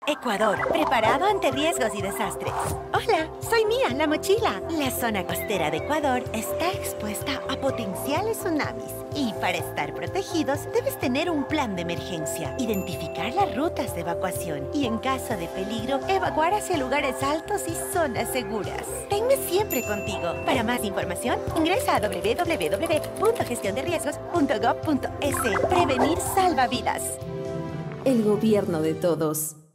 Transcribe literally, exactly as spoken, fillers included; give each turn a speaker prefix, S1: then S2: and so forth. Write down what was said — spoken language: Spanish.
S1: Ecuador, preparado ante riesgos y desastres.
S2: Hola, soy Mía La Mochila.
S1: La zona costera de Ecuador está expuesta a potenciales tsunamis. Y para estar protegidos, debes tener un plan de emergencia, identificar las rutas de evacuación y, en caso de peligro, evacuar hacia lugares altos y zonas seguras. Tenme siempre contigo. Para más información, ingresa a w w w punto gestión de riesgos punto gov punto es. Prevenir salva vidas.
S3: El gobierno de todos.